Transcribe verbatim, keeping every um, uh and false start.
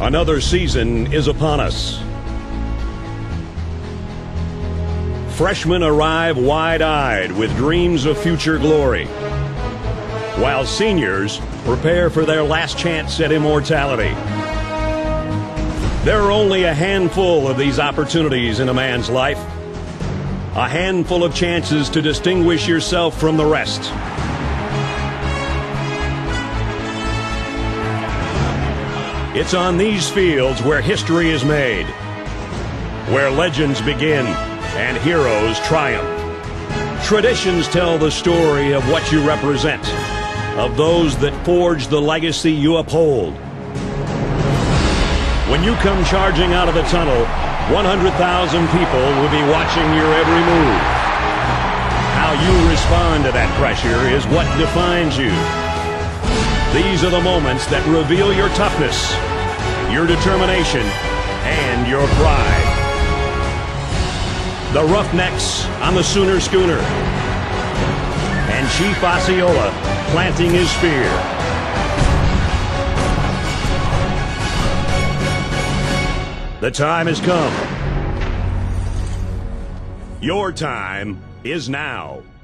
Another season is upon us. Freshmen arrive wide-eyed with dreams of future glory, while seniors prepare for their last chance at immortality. There are only a handful of these opportunities in a man's life, a handful of chances to distinguish yourself from the rest. It's on these fields where history is made, where legends begin and heroes triumph. Traditions tell the story of what you represent, of those that forge the legacy you uphold. When you come charging out of the tunnel, one hundred thousand people will be watching your every move. How you respond to that pressure is what defines you. These are the moments that reveal your toughness, your determination, and your pride. The Roughnecks on the Sooner Schooner, and Chief Osceola planting his spear. The time has come. Your time is now.